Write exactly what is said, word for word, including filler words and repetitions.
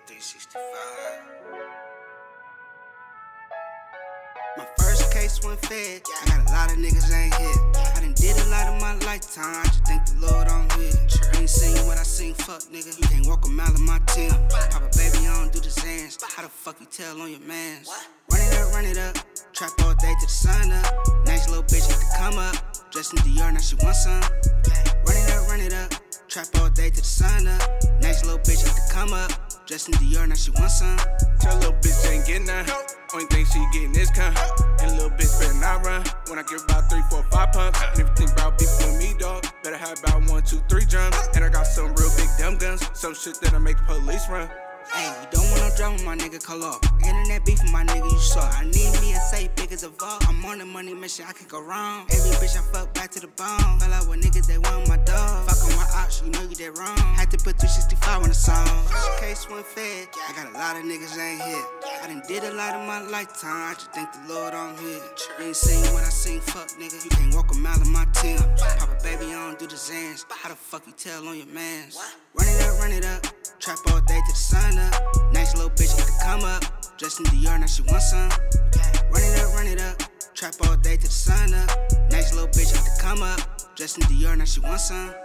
three sixty-five. My first case went fed. I got a lot of niggas ain't hit. I done did a lot in my lifetime. I just thank the Lord I'm here. You ain't seen what I seen, fuck nigga. You can't walk a mile in my team. Papa baby, I don't do the Zans. How the fuck you tell on your mans? Run it up, run it up. Trap all day to the sun up. Nice little bitch had to come up. Dressed in Dior, now she want some. Run it up, run it up. Trap all day to the sun up. Nice little bitch had to come up. Dressed in Dior, now she want some. Tell little bitch ain't getting none. Only thing she getting is cum. And little bitch better not run. When I give about three, four, five pumps. And if you think about beef with me, dog, better have about one, two, three drums. And I got some real big dumb guns. Some shit that'll make the police run. Hey, you don't want no drama, my nigga, call off. Internet beef, my nigga, you saw. I need me a safe big as a vault. I'm on the money mission, I can go wrong. Every bitch I fuck back to the bone. Fell out with niggas, they want my dog. Fuck on my ops, you know you did wrong. Had to put three sixty-five on the song. First case went fed. I got a lot of niggas ain't hit. I done did a lot in my lifetime. I just thank the Lord I'm here. You ain't seen what I seen, fuck nigga. You can't walk a mile in my team. Papa baby, I don't do the Zans. How the fuck you tell on your mans? Run it up, run it up. Trap all day to the sun up. Nice little bitch had to come up. Dressed in Dior, now she want some. Run it up, run it up. Trap all day to the sun up. Nice little bitch had to come up. Dressed in Dior, now she want some.